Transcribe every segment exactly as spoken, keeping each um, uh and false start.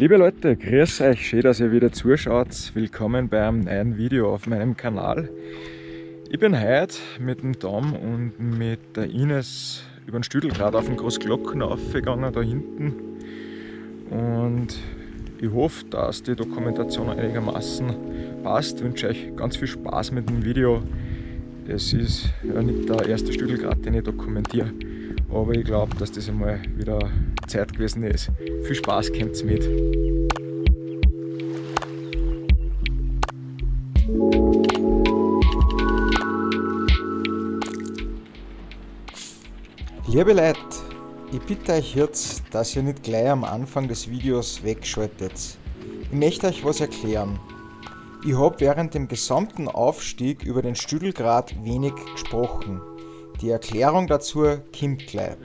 Liebe Leute, grüß euch, schön, dass ihr wieder zuschaut. Willkommen bei einem neuen Video auf meinem Kanal. Ich bin heute mit dem Tom und mit der Ines über den Stüdelgrat auf den Großglocken aufgegangen, da hinten. Und ich hoffe, dass die Dokumentation einigermaßen passt. Ich wünsche euch ganz viel Spaß mit dem Video. Es ist ja nicht der erste Stüdelgrat, den ich dokumentiere, aber ich glaube, dass das einmal wieder Zeit gewesen ist. Viel Spaß, kommt's mit! Liebe Leute, ich bitte euch jetzt, dass ihr nicht gleich am Anfang des Videos wegschaltet. Ich möchte euch was erklären. Ich habe während dem gesamten Aufstieg über den Stüdelgrat wenig gesprochen. Die Erklärung dazu kommt gleich.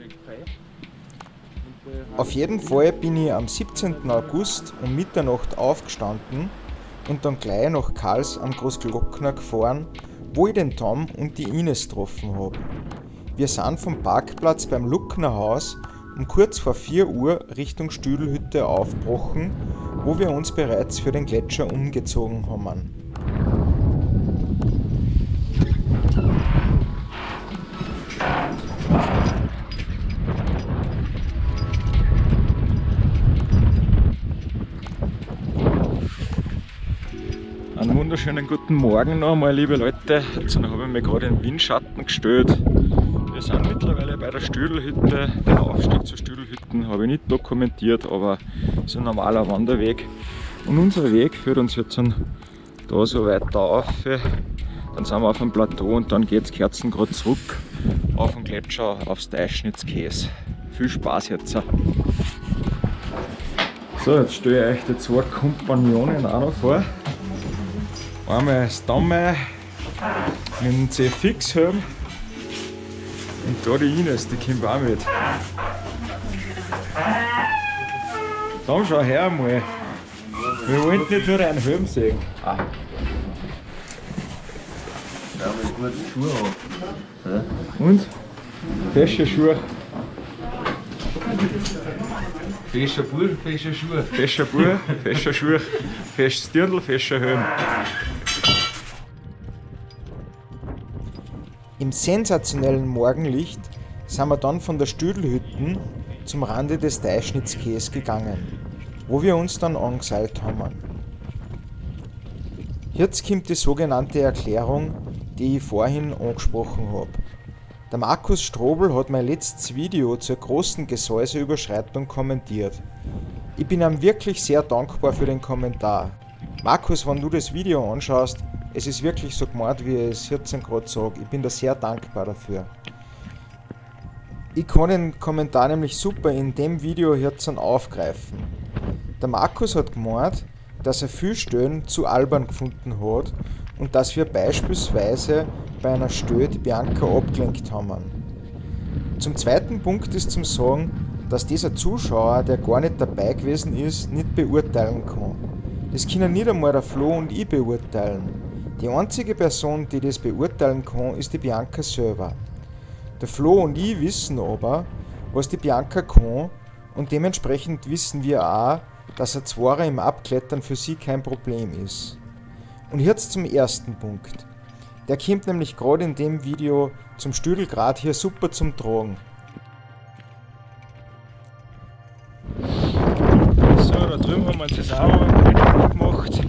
Auf jeden Fall bin ich am siebzehnten August um Mitternacht aufgestanden und dann gleich nach Kals am Großglockner gefahren, wo ich den Tom und die Ines getroffen habe. Wir sind vom Parkplatz beim Luckner Haus um kurz vor vier Uhr Richtung Stüdelhütte aufgebrochen, wo wir uns bereits für den Gletscher umgezogen haben. Einen wunderschönen guten Morgen noch einmal, liebe Leute. Jetzt habe ich mich gerade in den Windschatten gestellt. Wir sind mittlerweile bei der Stüdelhütte. Den Aufstieg zur Stüdelhütten habe ich nicht dokumentiert, aber es ist ein normaler Wanderweg. Und unser Weg führt uns jetzt da so weiter auf. Dann sind wir auf dem Plateau und dann geht es Kerzengrad zurück auf den Gletscher, aufs Deischnitzkäs. Viel Spaß jetzt! So, jetzt stelle ich euch die zwei Kompagnonen auch noch vor. Einmal das Damme mit dem C Fix-Helm und da die Ines, die kommt auch mit. Tom, schau her einmal. Wir wollen nicht nur einen Helm sehen. Ah. Ja, aber ich gute Schuhe habe. Ja. Und? Fesche Schuhe. Fescher Bur, fescher Schuhe. Fescher Bur, fescher Schuhe, fesches Dirndl, fescher Helm. Im sensationellen Morgenlicht sind wir dann von der Stüdelhütten zum Rande des Deischnitzkäs gegangen, wo wir uns dann angeseilt haben. Jetzt kommt die sogenannte Erklärung, die ich vorhin angesprochen habe. Der Markus Strobel hat mein letztes Video zur großen Gesäuseüberschreitung kommentiert. Ich bin ihm wirklich sehr dankbar für den Kommentar. Markus, wenn du das Video anschaust, es ist wirklich so gemeint, wie ich es jetzt gerade sage. Ich bin da sehr dankbar dafür. Ich kann den Kommentar nämlich super in dem Video jetzt aufgreifen. Der Markus hat gemeint, dass er viele Stellen zu albern gefunden hat und dass wir beispielsweise bei einer Stelle die Bianca abgelenkt haben. Zum zweiten Punkt ist zum Sagen, dass dieser Zuschauer, der gar nicht dabei gewesen ist, nicht beurteilen kann. Das können nicht einmal der Flo und ich beurteilen. Die einzige Person, die das beurteilen kann, ist die Bianca selber. Der Flo und ich wissen aber, was die Bianca kann, und dementsprechend wissen wir auch, dass ein Zwarer im Abklettern für sie kein Problem ist. Und jetzt zum ersten Punkt. Der kommt nämlich gerade in dem Video zum Stüdelgrat hier super zum Tragen. So, da drüben haben wir uns das auch gemacht.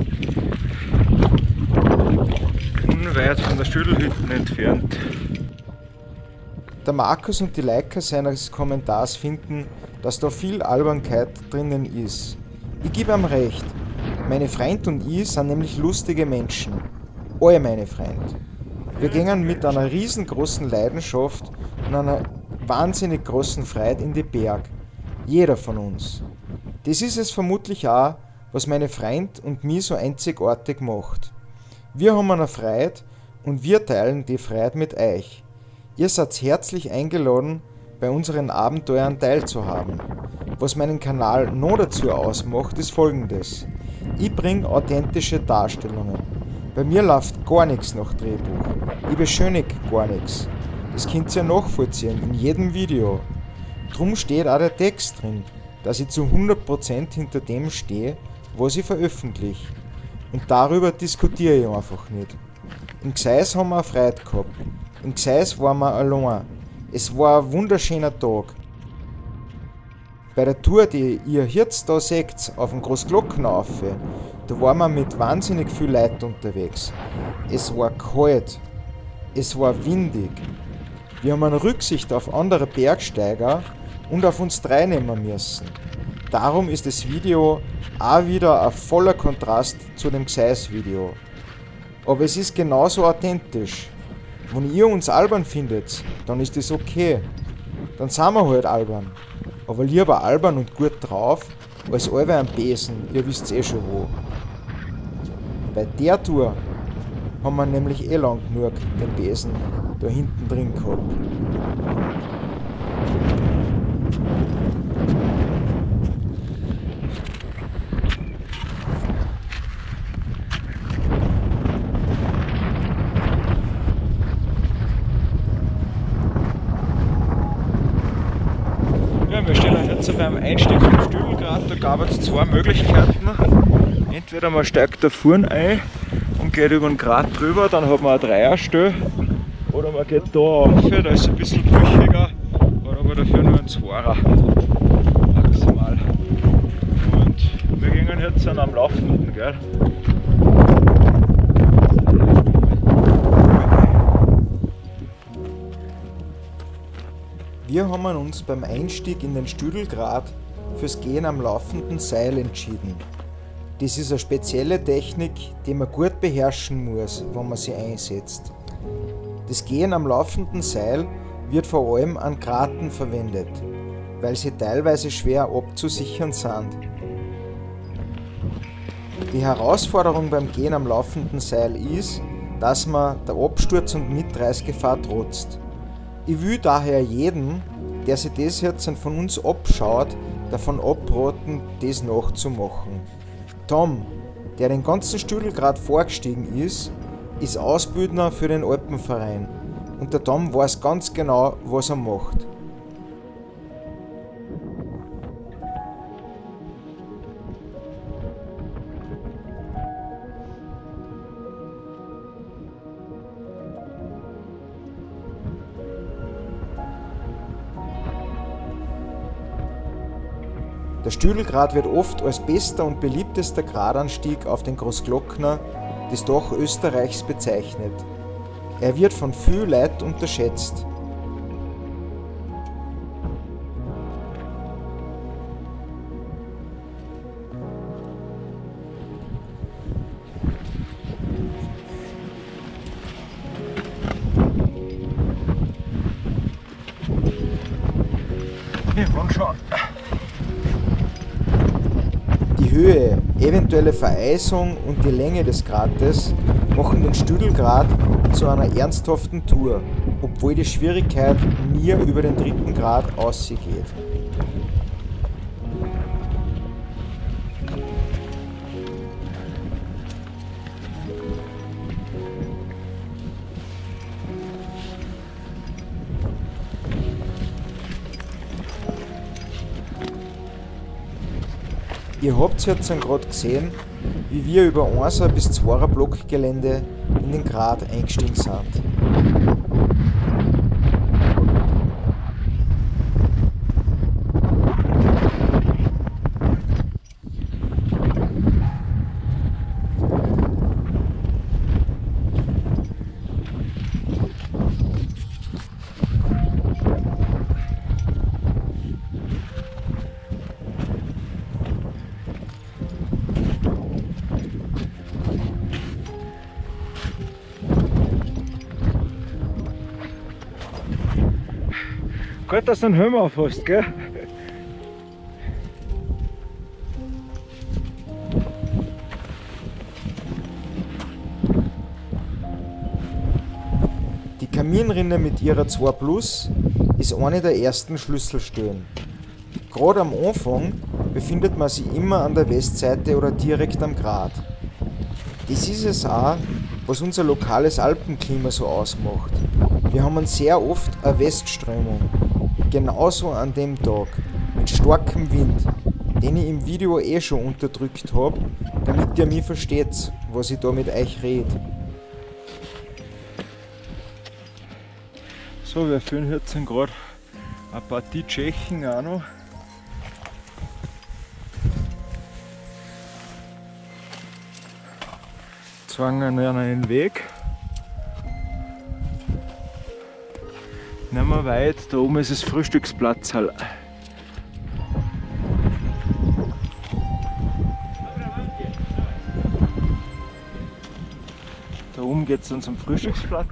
Unweit von der Stüdelhütten entfernt. Der Markus und die Liker seines Kommentars finden, dass da viel Albernkeit drinnen ist. Ich gebe ihm recht. Meine Freund und ich sind nämlich lustige Menschen. Alle meine Freund. Wir gehen mit einer riesengroßen Leidenschaft und einer wahnsinnig großen Freude in die Berg. Jeder von uns. Das ist es vermutlich auch, was meine Freund und mich so einzigartig macht. Wir haben eine Freude und wir teilen die Freude mit euch. Ihr seid herzlich eingeladen, bei unseren Abenteuern teilzuhaben. Was meinen Kanal noch dazu ausmacht, ist folgendes. Ich bringe authentische Darstellungen. Bei mir läuft gar nichts nach Drehbuch. Ich beschönige gar nichts. Das könnt ihr nachvollziehen in jedem Video. Drum steht auch der Text drin. dass ich zu hundert Prozent hinter dem stehe, was ich veröffentliche. Und darüber diskutiere ich einfach nicht. In Gseis haben wir eine Freude gehabt. In Gseis waren wir allein. Es war ein wunderschöner Tag. Bei der Tour, die ihr jetzt da seht, auf dem Großglockner rauf, da waren wir mit wahnsinnig viel Leuten unterwegs. Es war kalt. Es war windig. Wir haben eine Rücksicht auf andere Bergsteiger und auf uns drei nehmen müssen. Darum ist das Video auch wieder ein voller Kontrast zu dem Gseis-Video. Aber es ist genauso authentisch. Wenn ihr uns albern findet, dann ist das okay. Dann sind wir halt albern. Aber lieber albern und gut drauf, als allweil am Besen, ihr wisst eh schon wo. Bei der Tour haben wir nämlich eh lang genug den Besen da hinten drin gehabt. Ja, wir stehen jetzt beim Einstieg vom Stühlgrat. Da gab es zwei Möglichkeiten. Entweder man steigt da vorne ein und geht über den Grat drüber, dann hat man ein Dreierstell. Oder man geht da rauf, da ist es ein bisschen brüchiger, hat aber dafür nur ein Zweier maximal. Und wir gehen jetzt an am Laufenden, gell? Wir haben uns beim Einstieg in den Stüdelgrat fürs Gehen am laufenden Seil entschieden. Das ist eine spezielle Technik, die man gut beherrschen muss, wenn man sie einsetzt. Das Gehen am laufenden Seil wird vor allem an Graten verwendet, weil sie teilweise schwer abzusichern sind. Die Herausforderung beim Gehen am laufenden Seil ist, dass man der Absturz- und Mitreißgefahr trotzt. Ich will daher jeden, der sich das jetzt von uns abschaut, davon abraten, das nachzumachen. Tom, der den ganzen Stüdelgrat vorgestiegen ist, ist Ausbildner für den Alpenverein und der Tom weiß ganz genau, was er macht. Der Stüdelgrat wird oft als bester und beliebtester Gradanstieg auf den Großglockner des Dach Österreichs bezeichnet. Er wird von vielen Leuten unterschätzt. Wir wollen schauen. Die Höhe, eventuelle Vereisung und die Länge des Grates machen den Stüdelgrat zu einer ernsthaften Tour, obwohl die Schwierigkeit nie über den dritten Grad ausgeht. Ihr habt jetzt gerade gesehen, wie wir über einser bis zweier Blockgelände in den Grat eingestiegen sind. Gut, dass du einen Helm auf hast, gell? Die Kaminrinne mit ihrer zwei Plus ist eine der ersten Schlüsselstellen. Gerade am Anfang befindet man sich immer an der Westseite oder direkt am Grat. Das ist es auch, was unser lokales Alpenklima so ausmacht. Wir haben sehr oft eine Westströmung. Genauso an dem Tag. mit starkem Wind, den ich im Video eh schon unterdrückt habe, damit ihr mich versteht, was ich da mit euch rede. So, wir führen jetzt gerade eine Partie Tschechen auch noch. Zwangen wir einen Weg. Nicht mehr weit, da oben ist das Frühstücksplatz. Da oben geht es dann zum Frühstücksplatz.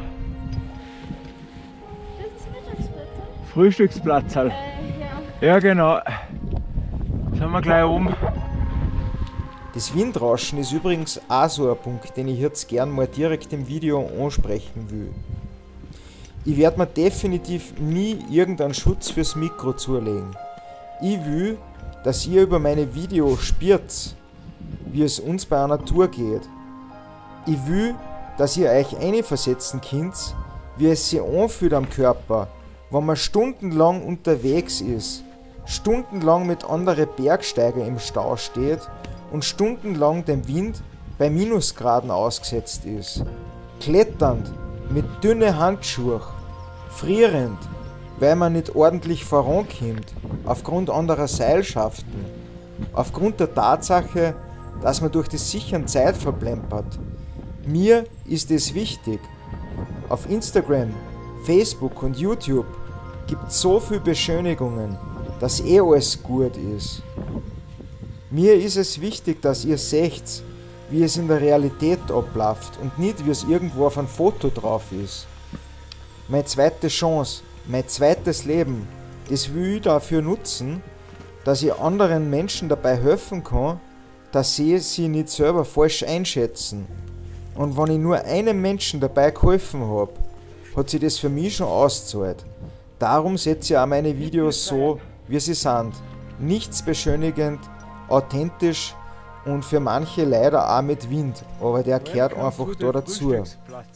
Frühstücksplatz. Äh, ja. Ja, genau. Sind wir gleich oben. Das Windrauschen ist übrigens auch so ein Punkt, den ich jetzt gern mal direkt im Video ansprechen will. Ich werde mir definitiv nie irgendeinen Schutz fürs Mikro zulegen. Ich will, dass ihr über meine Videos spürt, wie es uns bei einer Tour geht. Ich will, dass ihr euch einversetzen könnt, wie es sich anfühlt am Körper, wenn man stundenlang unterwegs ist, stundenlang mit anderen Bergsteigern im Stau steht und stundenlang dem Wind bei Minusgraden ausgesetzt ist. Kletternd, mit dünnen Handschuhen, frierend, weil man nicht ordentlich vorankommt, aufgrund anderer Seilschaften, aufgrund der Tatsache, dass man durch das Sichern Zeit verplempert. Mir ist es wichtig. Auf Instagram, Facebook und YouTube gibt es so viele Beschönigungen, dass eh alles gut ist. Mir ist es wichtig, dass ihr seht, wie es in der Realität abläuft und nicht, wie es irgendwo auf einem Foto drauf ist. Meine zweite Chance, mein zweites Leben, das will ich dafür nutzen, dass ich anderen Menschen dabei helfen kann, dass sie sich nicht selber falsch einschätzen. Und wenn ich nur einem Menschen dabei geholfen habe, hat sich das für mich schon ausgezahlt. Darum setze ich auch meine Videos so, wie sie sind. Nichts beschönigend, authentisch und für manche leider auch mit Wind, aber der gehört einfach da dazu. Ja,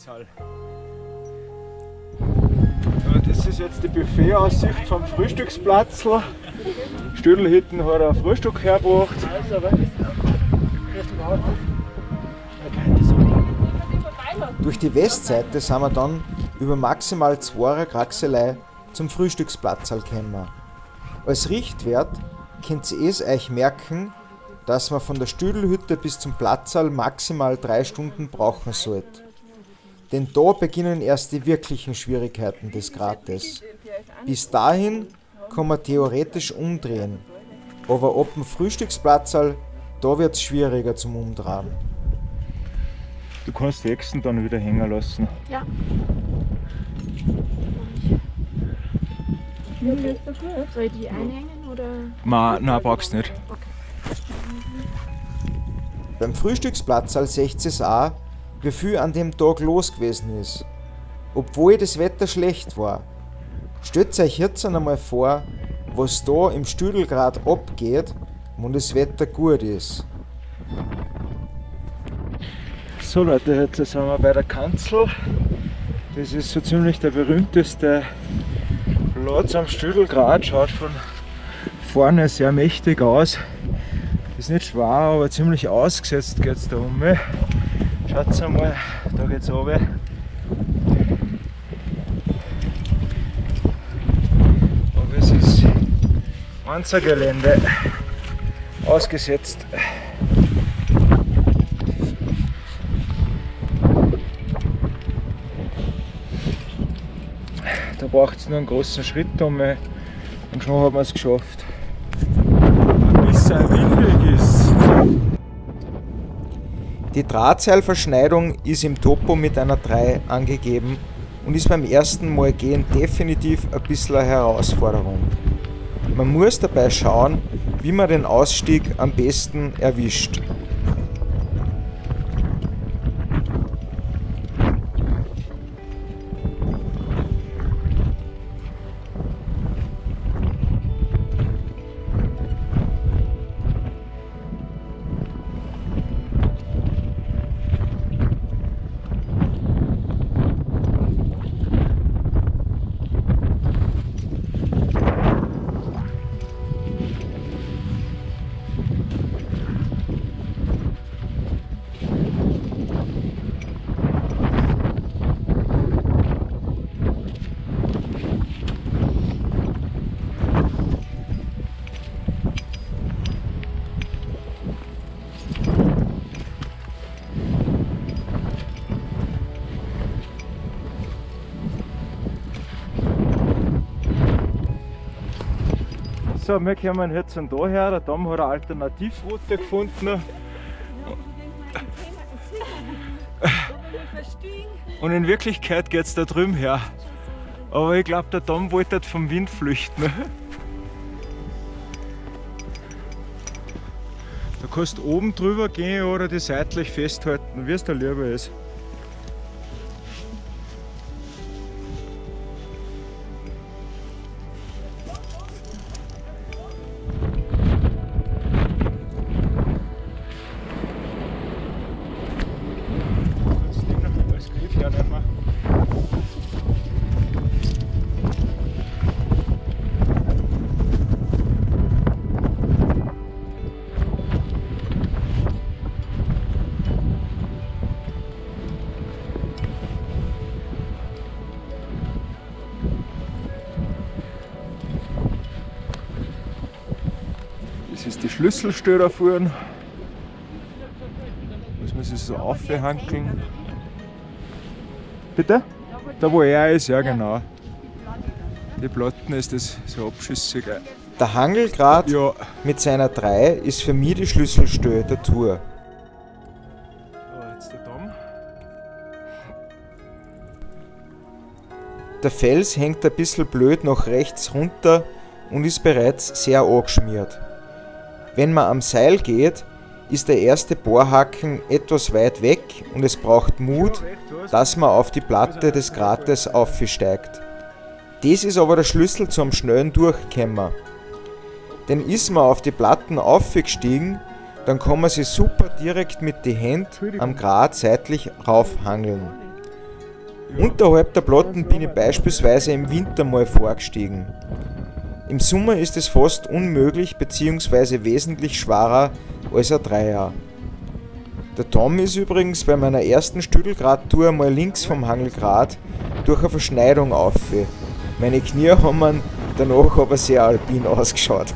das ist jetzt die Buffet-Aussicht vom Frühstücksplatz. Stüdelhitten hat ein Frühstück hergebracht. Durch die Westseite sind wir dann über maximal zwei Kraxelei zum Frühstücksplatz gekommen. Als Richtwert könnt ihr es euch merken, dass man von der Stüdelhütte bis zum Platzal maximal drei Stunden brauchen sollte. Denn da beginnen erst die wirklichen Schwierigkeiten des Grates. Bis dahin kann man theoretisch umdrehen, aber ab dem Frühstücksplatzal, da wird es schwieriger zum Umdrehen. Du kannst die Echsen dann wieder hängen lassen. Ja. Soll ich die einhängen oder? Ma, nein, brauchst du nicht. Okay. Beim Frühstücksplatz seht ihr es auch, wie viel an dem Tag los gewesen ist. Obwohl das Wetter schlecht war. Stellt euch jetzt einmal vor, was da im Stüdelgrad abgeht, wenn das Wetter gut ist. So Leute, jetzt sind wir bei der Kanzel. Das ist so ziemlich der berühmteste Platz am Stüdelgrad. Schaut von vorne sehr mächtig aus. Ist nicht schwer, aber ziemlich ausgesetzt geht es da um. Schaut einmal, da geht es runter. Aber es ist Panzergelände ausgesetzt. Da braucht es nur einen großen Schritt um und schon haben wir es geschafft. Bis es windig ist. Die Drahtseilverschneidung ist im Topo mit einer drei angegeben und ist beim ersten Mal gehen definitiv ein bisschen eine Herausforderung. Man muss dabei schauen, wie man den Ausstieg am besten erwischt. So, wir kommen jetzt von daher. Der Tom hat eine Alternativroute gefunden. Und in Wirklichkeit geht es da drüben her. Aber ich glaube, der Tom wollte vom Wind flüchten. Da kannst du oben drüber gehen oder die seitlich festhalten, wie es dir lieber ist. Das ist die Schlüsselstelle da vorne. Muss man sich so aufhankeln. Bitte? Da wo er ist, ja genau. Die Platten ist das so abschüssig. Der Hangelgrat Ja. mit seiner drei ist für mich die Schlüsselstelle der Tour. So, jetzt der Tom. Der Fels hängt ein bisschen blöd nach rechts runter und ist bereits sehr angeschmiert. Wenn man am Seil geht, ist der erste Bohrhaken etwas weit weg und es braucht Mut, dass man auf die Platte des Grates aufsteigt. Das ist aber der Schlüssel zum schnellen Durchkommen. Denn ist man auf die Platten aufgestiegen, dann kann man sich super direkt mit den Händen am Grat seitlich raufhangeln. Unterhalb der Platten bin ich beispielsweise im Winter mal vorgestiegen. Im Sommer ist es fast unmöglich bzw. wesentlich schwerer als ein Dreier. Der Tom ist übrigens bei meiner ersten Stüdelgrat-Tour mal links vom Hangelgrat durch eine Verschneidung auf. Meine Knie haben mir danach aber sehr alpin ausgeschaut.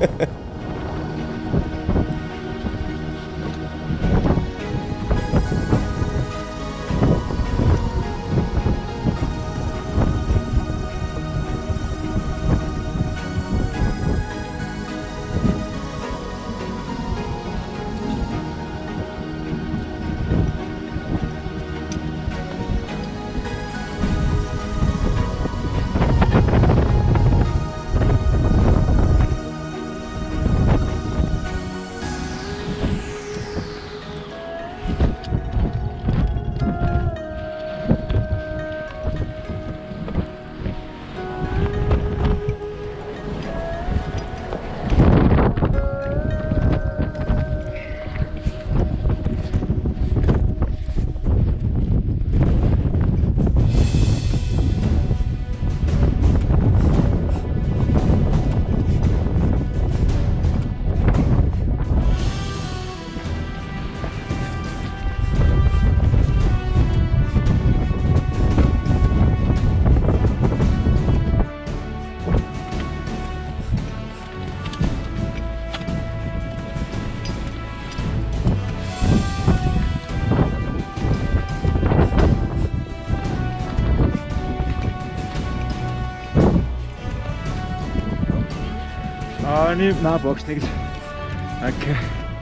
Ah, nein, nein, brauchst nichts. Danke.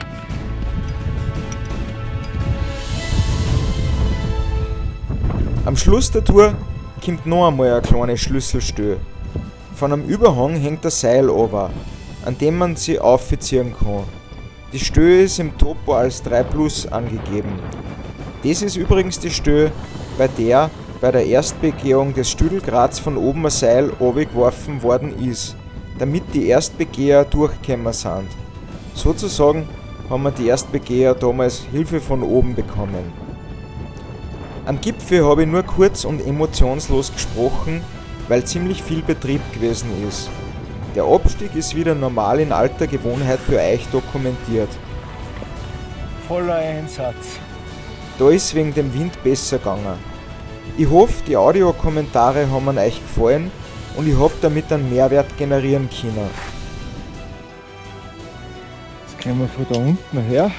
Am Schluss der Tour kommt noch einmal eine kleine Schlüsselstelle. Von einem Überhang hängt ein Seil runter, an dem man sie aufziehen kann. Die Stelle ist im Topo als drei plus angegeben. Das ist übrigens die Stelle, bei der bei der Erstbegehung des Stüdelgrats von oben ein Seil runtergeworfen worden ist, damit die Erstbegeher durchgekommen sind. Sozusagen haben wir die Erstbegeher damals Hilfe von oben bekommen. Am Gipfel habe ich nur kurz und emotionslos gesprochen, weil ziemlich viel Betrieb gewesen ist. Der Abstieg ist wieder normal in alter Gewohnheit für euch dokumentiert. Voller Einsatz. Da ist wegen dem Wind besser gegangen. Ich hoffe, die Audiokommentare haben euch gefallen und ich habe damit einen Mehrwert generieren können. Jetzt gehen wir von da unten her.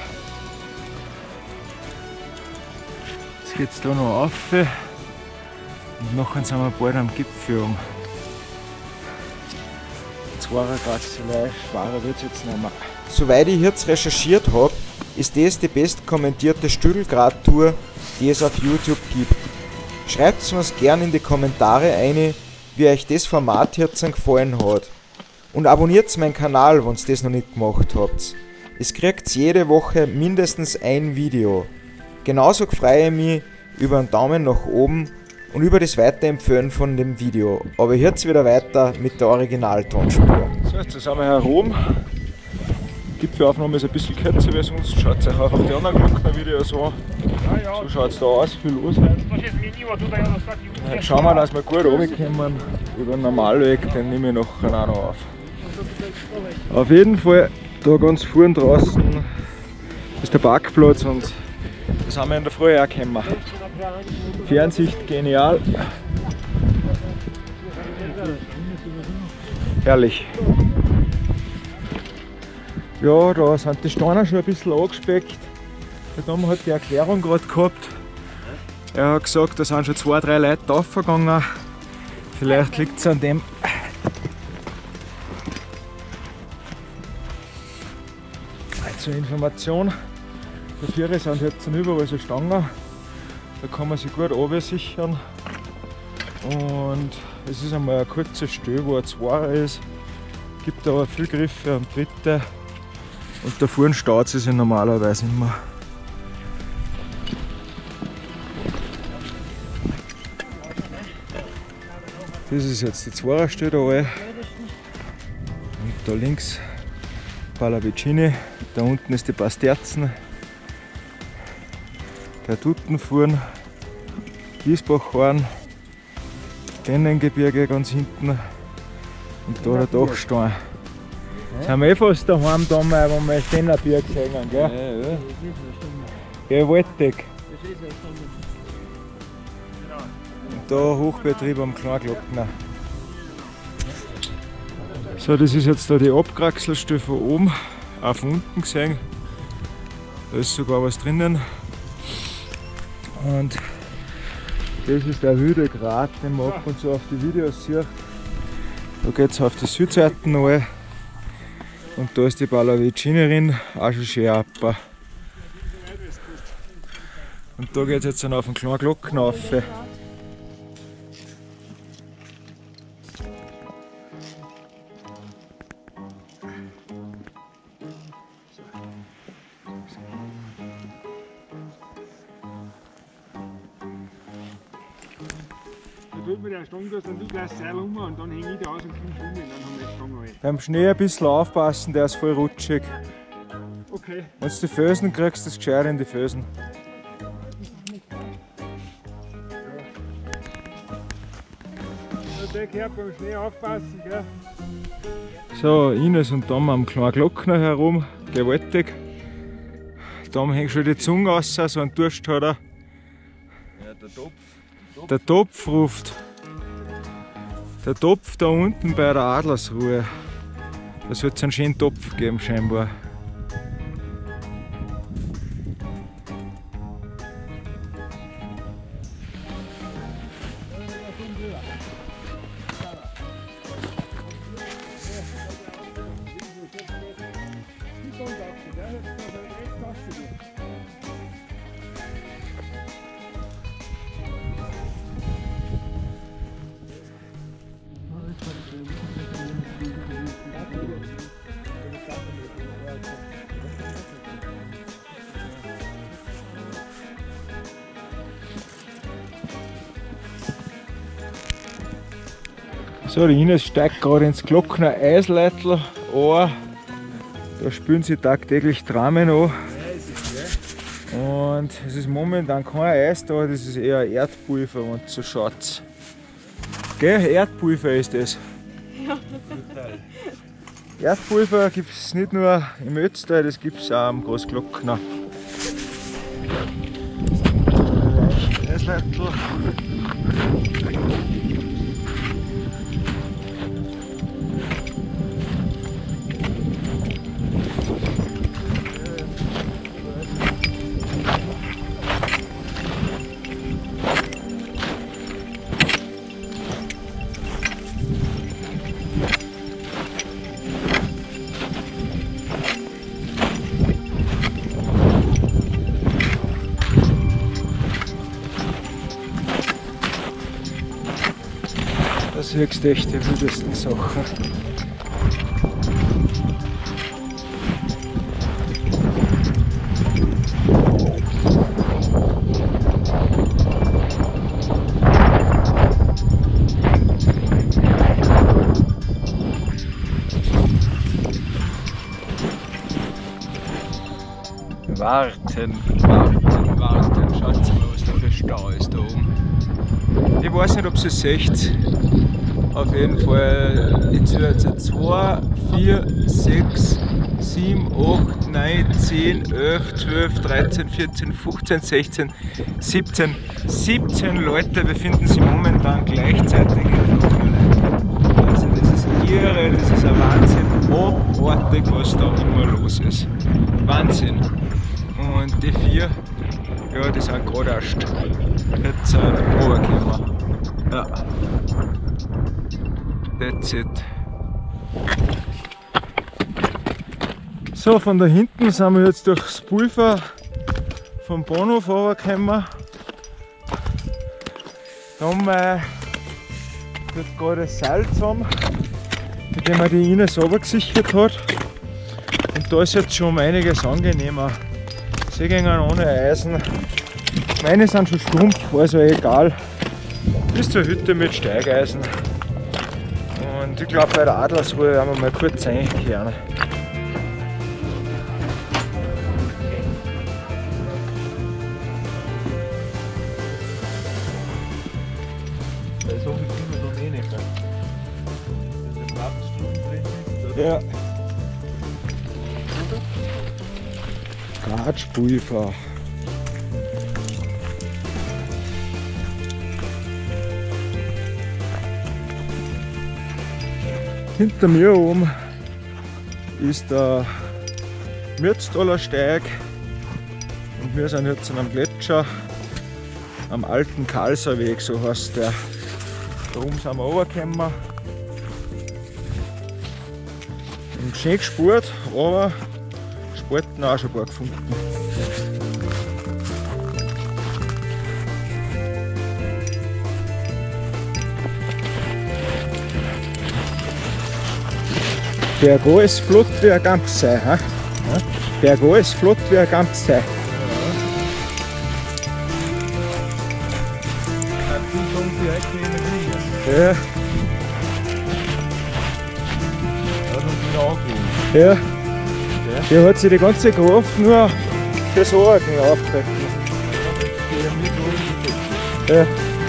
Jetzt geht es da noch rauf und nachher sind wir bald am Gipfel. Jetzt zwei Grad, schwerer wird es jetzt nicht mehr. Soweit ich jetzt recherchiert habe, ist das die best kommentierte Stügelgrat-Tour, die es auf YouTube gibt. Schreibt uns gern in die Kommentare ein, wie euch das Format jetzt gefallen hat. Und abonniert meinen Kanal, wenn ihr das noch nicht gemacht habt. Es kriegt jede Woche mindestens ein Video. Genauso freue ich mich über einen Daumen nach oben und über das Weiterempfehlen von dem Video. Aber jetzt wieder weiter mit der Originaltonspur. So, jetzt sind wir herum. Die Gipfelaufnahme ist ein bisschen kürzer wie sonst. Schaut euch auch auf die anderen Glockner-Videos an. So schaut es da aus, viel los heute. Jetzt schauen wir, dass wir gut runterkommen über den Normalweg, den nehme ich nachher auch noch auf. Auf jeden Fall, da ganz vorn draußen ist der Parkplatz und da sind wir in der Früh auch gekommen. Fernsicht genial. Herrlich. Ja, da sind die Steine schon ein bisschen angespeckt. Der Tom hat die Erklärung gerade gehabt. Er hat gesagt, da sind schon zwei, drei Leute draufgegangen. Vielleicht liegt es an dem. Zur Information, die Viere sind jetzt überall so Stangen. Da kann man sich gut absichern. Und es ist einmal ein kurzes Stück, wo ein Zweier ist. Es gibt aber viele Griffe am Dritte. Und da vorne staut es sich normalerweise immer. Das ist jetzt die Zweierstelle da alle. Und da links Pallavicini, da unten ist die Pasterzen, der Tuttenfuhren, Giesbachhorn, Tennengebirge ganz hinten und da der Dachstein. Jetzt sind wir eh fast daheim, da mal, wo wir das Tennerbirg sehen, gell? Ja, ja. Gewaltig. Und da Hochbetrieb am Kleinglockner. So, das ist jetzt da die Abkraxelstelle von oben, auch von unten gesehen. Da ist sogar was drinnen. Und das ist der wilde Grat, den man ab und zu auf die Videos sieht. Da geht es auf die Südseite rein. Und da ist die Pallavicini drin, auch schon schön ab. Und da geht es jetzt dann auf den kleinen Glocken rauf. Mit der Stange, dass dann du gleich Seil um und dann hänge ich da aus und komm schwimmen, dann haben wir die Stange rein. Beim Schnee ein bisschen aufpassen, der ist voll rutschig. Okay. Wenn du die Fösen kriegst, das gescheit in die Fösen. Ja. Der gehört beim Schnee aufpassen, gell? So, Ines und Tom am kleinen Glockner herum, gewaltig. Tom hängt schon die Zunge raus, so ein Durst hat er. Ja, der Topf. Der Topf ruft. Der Topf da unten bei der Adlersruhe. Da soll es einen schönen Topf geben, scheinbar. So, die Ines steigt gerade ins Glockner Eisleitl an. Da spülen sie tagtäglich Dramen an. Und es ist momentan kein Eis da, das ist eher Erdpulver, wenn du so schaut. Gell, Erdpulver ist das. Ja. Erdpulver gibt es nicht nur im Ötztal, das gibt es auch am Großglockner. Eisleitl. Da siehst du echt die wildesten Sachen. Warten, warten, warten. Schaut mal, was da für Stau ist da oben. Ich weiß nicht, ob ihr es seht. Auf jeden Fall, jetzt wird es zwei, vier, sechs, sieben, acht, neun, zehn, elf, zwölf, dreizehn, vierzehn, fünfzehn, sechzehn, siebzehn. siebzehn Leute befinden sich momentan gleichzeitig in der Lochmühle. Also das ist irre, das ist ein Wahnsinn. Abartig, was da immer los ist. Wahnsinn. Und die vier, ja, die sind gerade erst jetzt runtergekommen. Ja. That's it. So, von da hinten sind wir jetzt durchs Pulver vom Bahnhof runtergekommen. Da haben wir dort gerade das Seil zusammen, mit dem man die Ines runtergesichert hat. Und da ist jetzt schon um einiges angenehmer. Sie gehen ohne Eisen. Meine sind schon stumpf, also egal. Bis zur Hütte mit Steigeisen. Und ich glaube, bei der Adlersruhe werden wir mal kurz einkehren. So viel können wir dann eh nicht mehr. Das ist ein drin. Ja. Gratspulver. Hinter mir oben ist der Mürztaler Steig und wir sind jetzt am Gletscher, am alten Karlserweg, so heißt der. Da oben sind wir runtergekommen. Und schön gespurt, aber Spalten auch schon ein paar gefunden. Bergo ist flott wie ein Gampsei. Ja? Bergo ist flott wie ein Gampsei. Ja. Ja. Der hat sich die ganze Kraft nur fürs Orgen aufgehalten. Ja.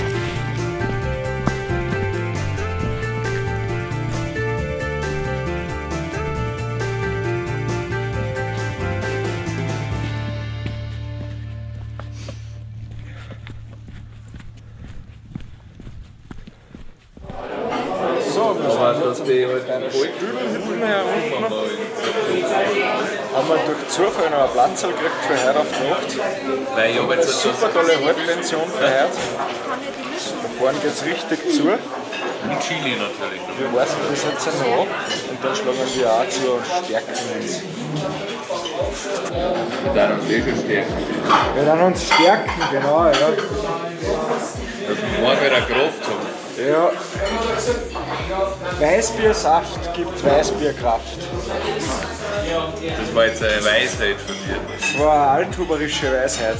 So, wir sind jetzt beim Stübelhütten herunten. Haben wir durch Zufall noch einen Platz gekriegt für heute auf die Nacht. Weil ich habe Eine jetzt super tolle Halbpension für heute. Da vorne geht es richtig zu. mit Chili natürlich. Wir weißen das jetzt noch ab und dann schlagen wir auch zu und stärken uns. Wir werden uns eh schon stärken. Wir werden uns stärken, genau, ja. Dass wir morgen wieder Kraft haben. Ja. Weißbiersaft gibt Weißbierkraft. Das war jetzt eine Weisheit von dir. Das war eine althuberische Weisheit.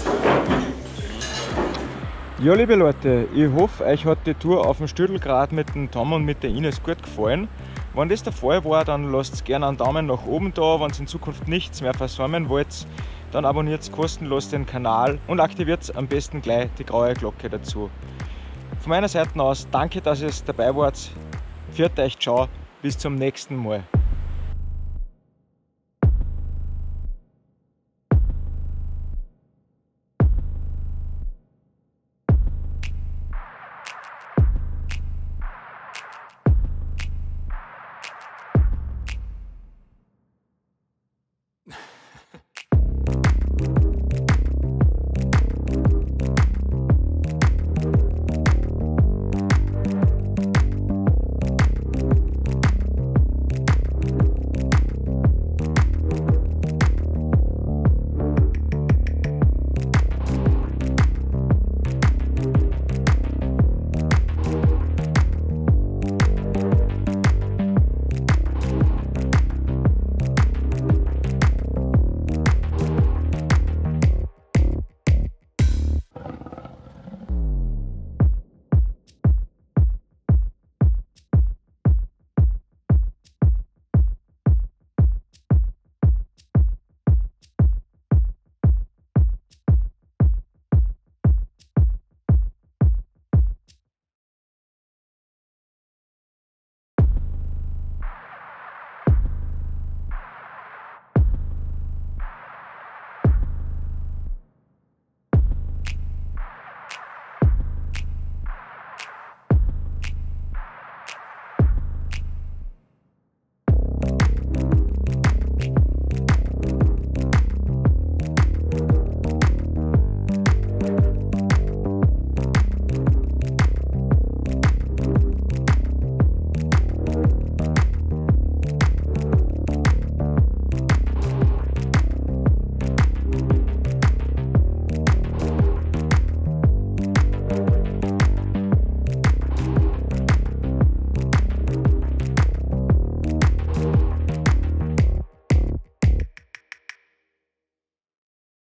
Ja, liebe Leute, ich hoffe, euch hat die Tour auf dem Stüdelgrat mit dem Tom und mit der Ines gut gefallen. Wenn das der Fall war, dann lasst gerne einen Daumen nach oben da. Wenn ihr in Zukunft nichts mehr versäumen wollt, dann abonniert kostenlos den Kanal und aktiviert am besten gleich die graue Glocke dazu. Von meiner Seite aus danke, dass ihr dabei wart. Pfiat euch, ciao, bis zum nächsten Mal.